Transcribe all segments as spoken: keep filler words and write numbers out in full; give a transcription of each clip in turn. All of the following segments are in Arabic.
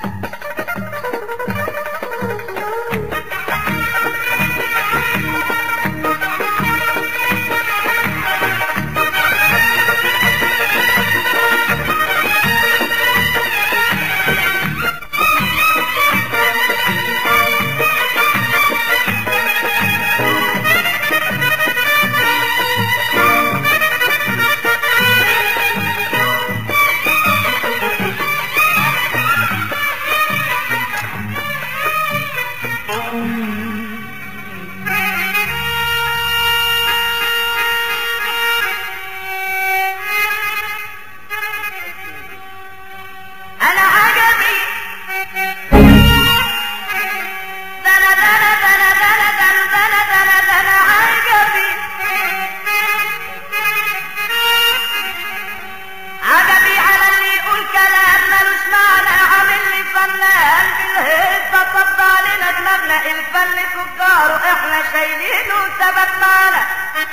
الفل كجار واحنا شايلينه ثبت معنا.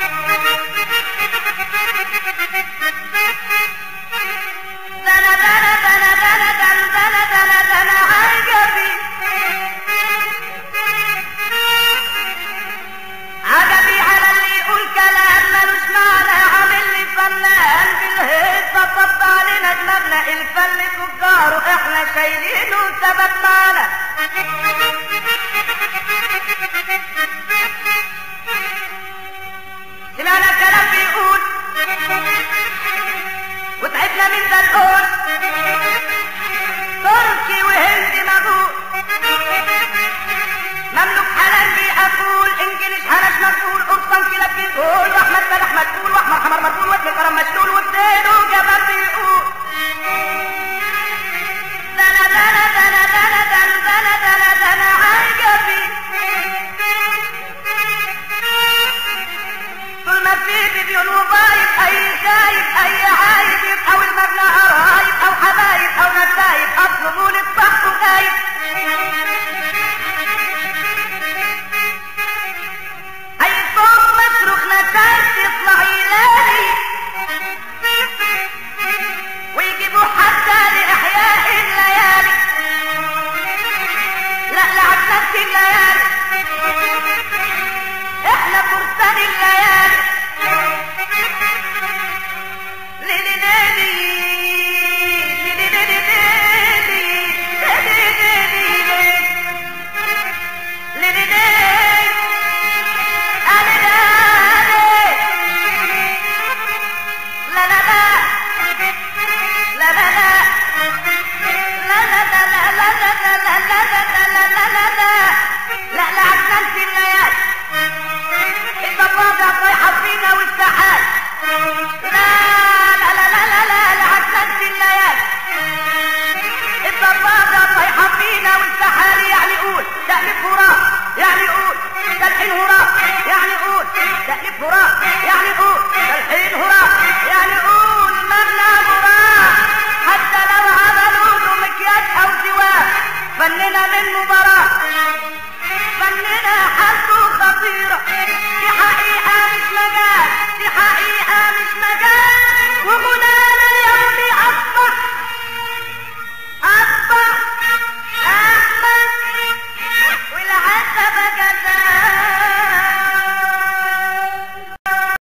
دنا دنا دنا دنا دنا دنا دنا دنا عجبي عجبي على اللي يقول كلام ملوش معنى، عامل لي فنان بالهيصة طب علينا دماغنا. الفل كجار واحنا شايلينه ثبت معنا. سمعنا كلام بيقول وتعبنا من ذا القول، تركي وهندي مغول، مملوك حلال بيقول، انجليش حنش مقبول، قرصان كلاب بيقول، واحمد ملح مقبول، واحمر حمر مقبول، وابن كرم مشلول، وبدينه جبل